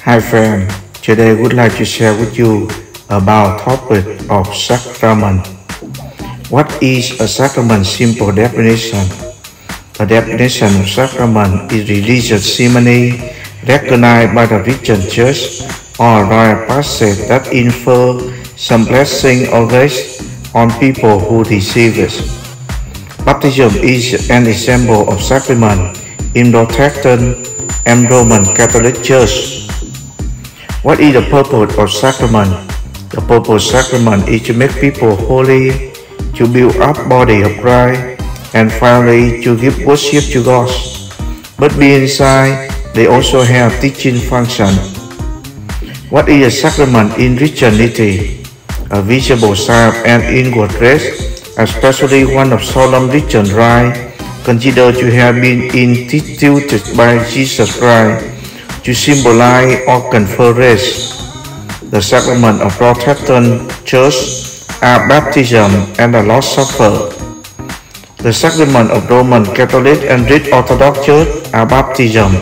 Hi friend, today I would like to share with you about topic of sacrament. What is a sacrament? Simple definition. A definition of sacrament is religious ceremony recognized by the Christian Church or rite passage that infer some blessing or grace on people who receive it. Baptism is an example of sacrament in Protestant and Roman Catholic Church. What is the purpose of sacrament? The purpose of sacrament is to make people holy, to build up body of Christ, and finally to give worship to God. But inside, they also have teaching function. What is a sacrament in Christianity? A visible sign of an inward grace, especially one of solemn Christian rite, considered to have been instituted by Jesus Christ to symbolize or confer grace. The sacrament of Protestant Church are baptism and the Lord's Supper. The sacrament of Roman Catholic and Greek Orthodox Church are baptism.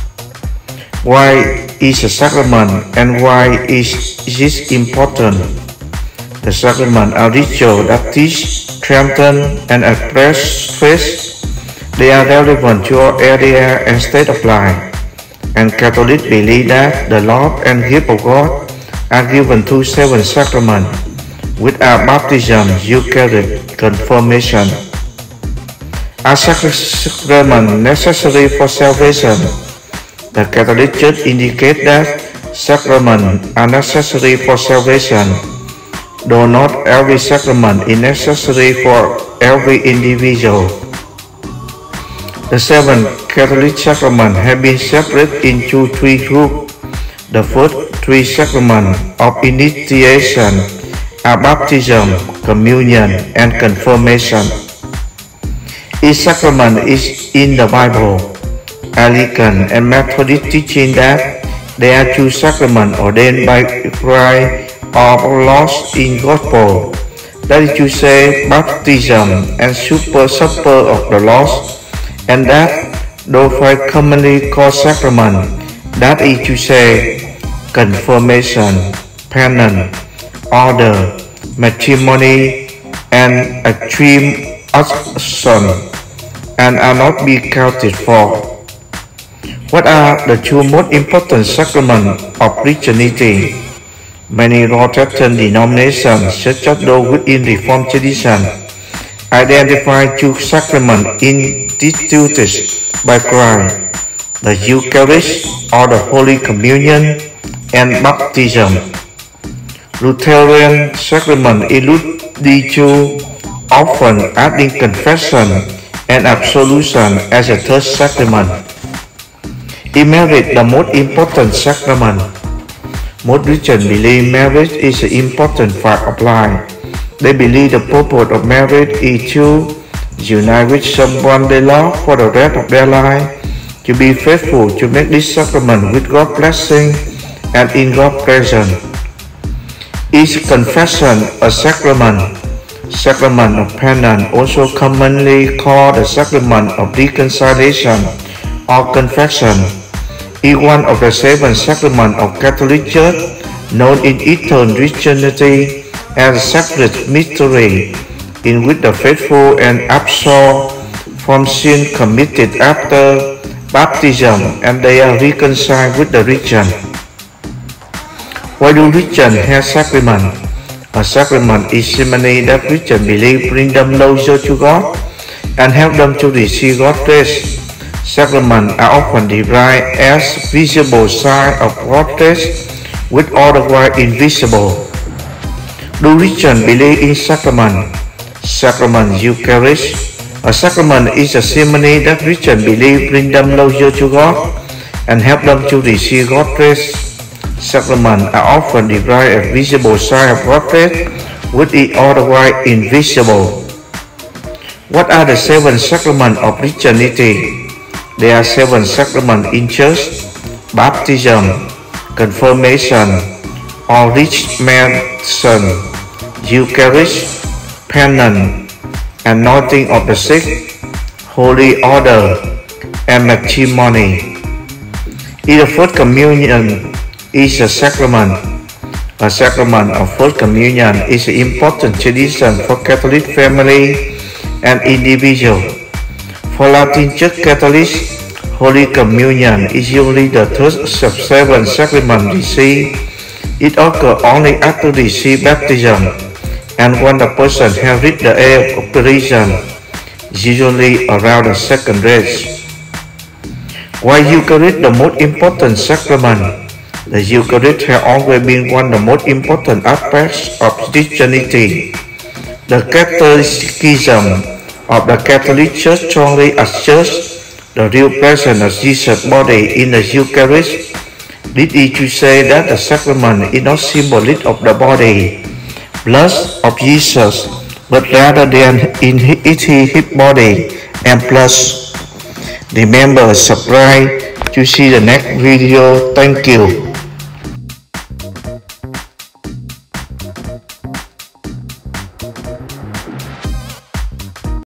Why is a sacrament and why is this important? The sacrament are rituals that teach, strengthen, and express faith. They are relevant to our area and state of life. And Catholics believe that the love and gift of God are given through 7 sacraments, which are baptism, Eucharist, confirmation. Are sacraments necessary for salvation? The Catholic Church indicates that sacraments are necessary for salvation, though not every sacrament is necessary for every individual. The 7 Catholic sacraments have been separated into 3 groups. The first 3 sacraments of initiation are baptism, communion, and confirmation. Each sacrament is in the Bible. Anglican and Methodist teaching that there are 2 sacraments ordained by Christ or lost in Gospel. That is to say, baptism and supper of the lost, and that those 5 commonly called sacraments, that is to say, confirmation, penance, order, matrimony, and extreme unction, and are not be counted for. What are the 2 most important sacraments of Christianity? Many Protestant denominations, such as those within Reformed tradition, identify 2 sacraments instituted by Christ: the Eucharist or the Holy Communion, and baptism. Lutheran sacraments include these 2, often adding confession and absolution as a 3rd sacrament. Is marriage the most important sacrament? Most Christians believe marriage is an important fact of life. They believe the purpose of marriage is to unite with someone they love for the rest of their life, to be faithful to make this sacrament with God's blessing and in God's presence. Is confession a sacrament? Sacrament of penance, also commonly called the sacrament of reconciliation or confession, is one of the 7 sacraments of Catholic Church, known in Eastern Christianity as sacred mystery, in which the faithful and absolved from sin committed after baptism, and they are reconciled with the Christian. Why do Christians have sacrament? A sacrament is ceremony that Christians believe bring them closer to God and help them to receive God's grace. Sacraments are often derived as visible signs of God's grace, which otherwise invisible. Do Christians believe in sacrament? Sacrament Eucharist. A sacrament is a ceremony that Christians believe bring them closer to God and help them to receive God's grace. Sacraments are often derived as visible signs of God's grace, which is otherwise invisible. What are the 7 sacraments of Christianity? There are 7 sacraments in church: baptism, confirmation, or regeneration, Eucharist, penance, anointing of the sick, holy order, and matrimony. In the first communion, is a sacrament. A sacrament of First Communion is an important tradition for Catholic family and individual. For Latin Church Catholics, Holy Communion is usually the third of 7 sacraments received. It occurs only after receiving baptism and when the person has reached the age of operation, usually around the second race. While Eucharist the most important sacrament, the Eucharist has always been one of the most important aspects of Christianity. The Catechism of the Catholic Church strongly asserts the real presence of Jesus' body in the Eucharist. This is to say that the sacrament is not symbolic of the body, blood of Jesus, but rather than in his body and blood. Remember, subscribe to see the next video. Thank you.